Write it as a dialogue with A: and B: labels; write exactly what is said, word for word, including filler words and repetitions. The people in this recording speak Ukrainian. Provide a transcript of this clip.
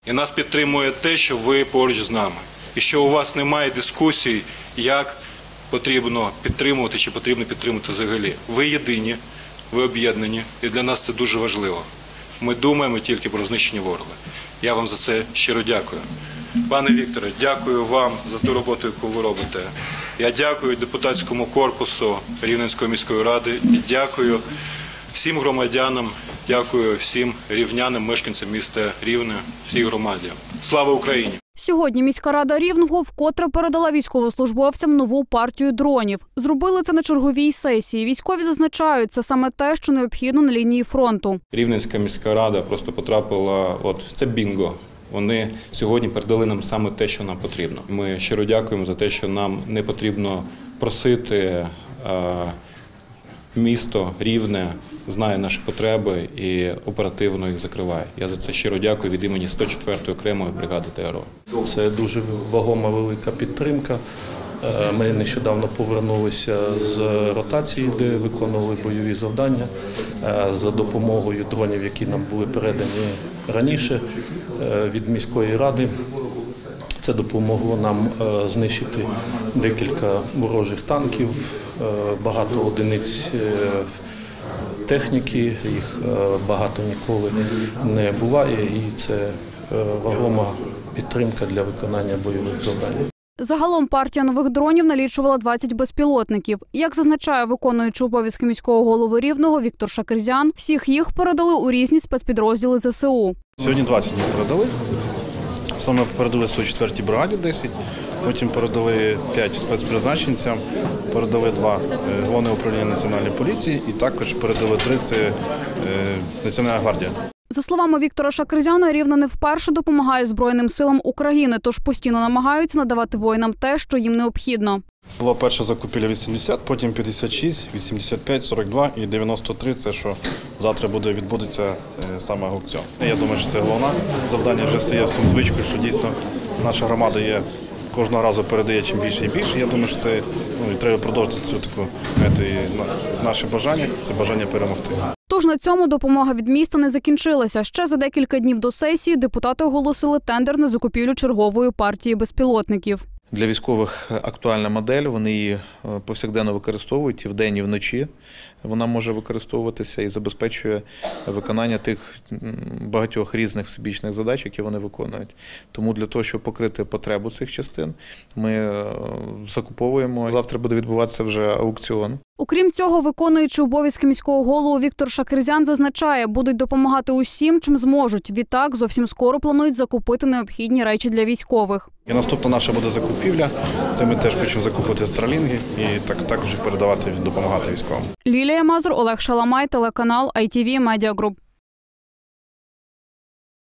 A: І нас підтримує те, що ви поруч з нами. І що у вас немає дискусій, як потрібно підтримувати чи потрібно підтримувати взагалі. Ви єдині, ви об'єднані, і для нас це дуже важливо. Ми думаємо тільки про знищення ворога. Я вам за це щиро дякую. Пане Вікторе, дякую вам за ту роботу, яку ви робите. Я дякую депутатському корпусу Рівненської міської ради і дякую всім громадянам, дякую всім рівнянам, мешканцям міста Рівне, всій громаді. Слава Україні!
B: Сьогодні міська рада Рівного вкотре передала військовослужбовцям нову партію дронів. Зробили це на черговій сесії. Військові зазначають, це саме те, що необхідно на лінії фронту.
A: Рівненська міська рада просто потрапила, от це бінго. Вони сьогодні передали нам саме те, що нам потрібно. Ми щиро дякуємо за те, що нам не потрібно просити. Місто Рівне знає наші потреби і оперативно їх закриває. Я за це щиро дякую від імені сто четвертої окремої бригади ТРО.
C: Це дуже вагома велика підтримка. Ми нещодавно повернулися з ротації, де виконували бойові завдання за допомогою дронів, які нам були передані раніше від міської ради. Це допомогло нам знищити декілька ворожих танків, багато одиниць техніки, їх багато ніколи не буває, і це вагома підтримка для виконання бойових завдань.
B: Загалом партія нових дронів налічувала двадцять безпілотників. Як зазначає виконуючий обов'язки міського голови Рівного Віктор Шакирзян, всіх їх передали у різні спецпідрозділи зе се у.
D: Сьогодні двадцять ми передали. Саме передали сто четвертій бригаді десять, потім передали п'ять спецпризначенцям, передали два головне управління Національної поліції і також передали тридцять Національна гвардія.
B: За словами Віктора Шакирзяна, Рівне не вперше допомагає Збройним силам України, тож постійно намагаються надавати воїнам те, що їм необхідно.
D: Була перша закупівля вісімдесят, потім п'ятдесят шість, вісімдесят п'ять, сорок два і дев'яносто три – це що завтра буде відбудеться саме аукціон. Я думаю, що це головне завдання, вже стає всім звичкою, що дійсно наша громада є, кожного разу передає чим більше і більше. Я думаю, що це ну, треба продовжити цю таку мету, наше бажання – це бажання перемогти.
B: Тож на цьому допомога від міста не закінчилася. Ще за декілька днів до сесії депутати оголосили тендер на закупівлю чергової партії безпілотників.
E: Для військових актуальна модель, вони її повсякденно використовують і вдень, і вночі. Вона може використовуватися і забезпечує виконання тих багатьох різних всебічних задач, які вони виконують. Тому для того, щоб покрити потребу цих частин, ми закуповуємо. Завтра буде відбуватися вже аукціон.
B: Окрім цього, виконуючий обов'язки міського голови Віктор Шакирзян зазначає, будуть допомагати усім, чим зможуть. Відтак, зовсім скоро планують закупити необхідні речі для військових.
D: І наступна наша буде закупівля. Це ми теж хочемо закупити старлінги і так, також їх передавати, допомагати військовим.
B: Лілія Мазур, Олег Шаламай, телеканал ай ті ві Медіа Груп.